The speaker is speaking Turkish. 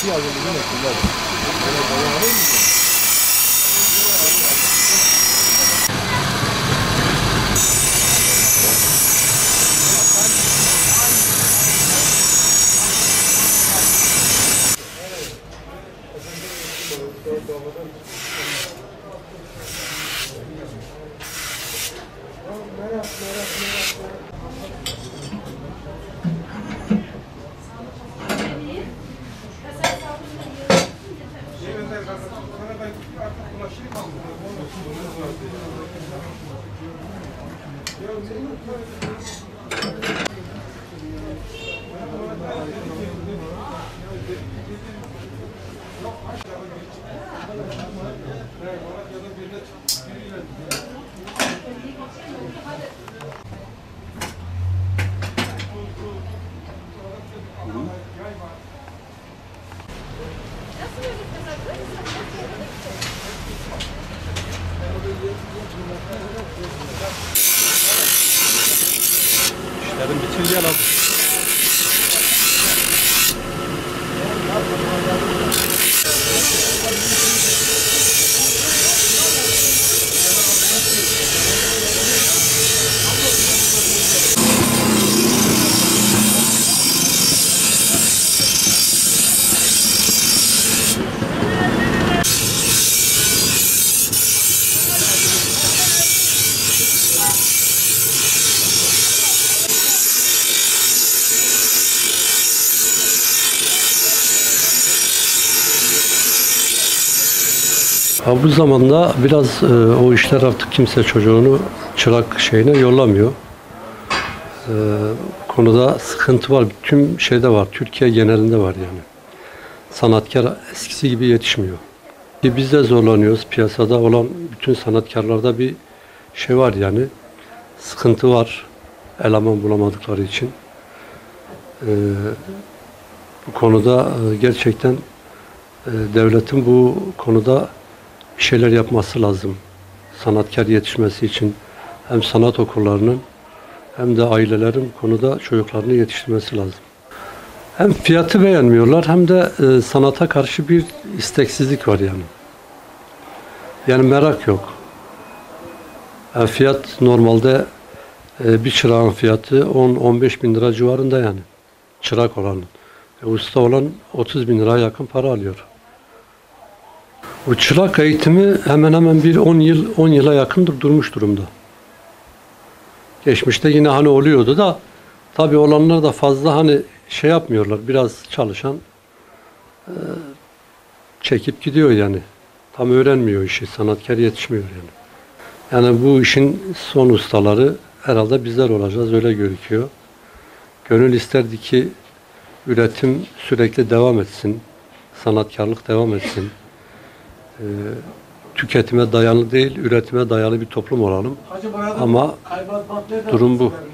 İşlerim bitince alalım. Bu zamanda biraz o işler artık kimse çocuğunu çırak şeyine yollamıyor. Konuda sıkıntı var. Tüm şeyde var. Türkiye genelinde var yani. Sanatkar eskisi gibi yetişmiyor. Biz de zorlanıyoruz. Piyasada olan bütün sanatkarlarda bir şey var yani. Sıkıntı var. Eleman bulamadıkları için. Bu konuda gerçekten devletin bu konuda bir şeyler yapması lazım. Sanatkar yetişmesi için hem sanat okullarının hem de ailelerin bu konuda çocuklarını yetiştirmesi lazım. Hem fiyatı beğenmiyorlar hem de sanata karşı bir isteksizlik var yani. Yani merak yok. Fiyat normalde bir çırağın fiyatı 10-15 bin lira civarında yani. Çırak olanın. Usta olan 30 bin liraya yakın para alıyor. Bu çırak eğitimi hemen hemen bir 10 yıla yakındır durmuş durumda. Geçmişte yine hani oluyordu da tabii olanlar da fazla hani şey yapmıyorlar. Biraz çalışan çekip gidiyor yani. Tam öğrenmiyor işi. Sanatkar yetişmiyor yani. Yani bu işin son ustaları herhalde bizler olacağız. Öyle gözüküyor. Gönül isterdi ki üretim sürekli devam etsin. Sanatkarlık devam etsin. Tüketime dayalı değil, üretime dayalı bir toplum olalım. Ama durum bu.